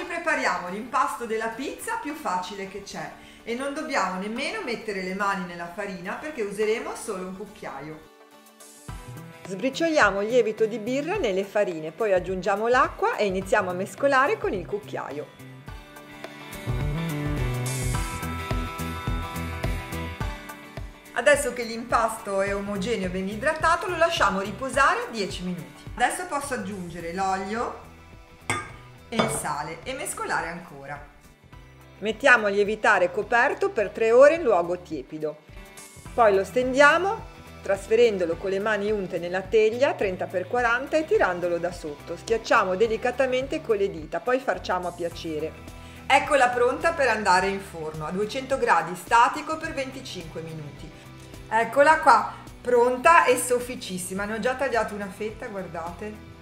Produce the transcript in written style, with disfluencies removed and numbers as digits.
Oggi prepariamo l'impasto della pizza più facile che c'è e non dobbiamo nemmeno mettere le mani nella farina perché useremo solo un cucchiaio. Sbricioliamo il lievito di birra nelle farine, poi aggiungiamo l'acqua e iniziamo a mescolare con il cucchiaio. Adesso che l'impasto è omogeneo e ben idratato, lo lasciamo riposare 10 minuti. Adesso posso aggiungere l'olio e il sale e mescolare ancora. Mettiamo a lievitare coperto per 3 ore in luogo tiepido. Poi lo stendiamo trasferendolo con le mani unte nella teglia 30x40 e tirandolo da sotto. Schiacciamo delicatamente con le dita, poi farciamo a piacere. Eccola pronta per andare in forno a 200 gradi statico per 25 minuti. Eccola qua, pronta e sofficissima. Ne ho già tagliato una fetta, guardate.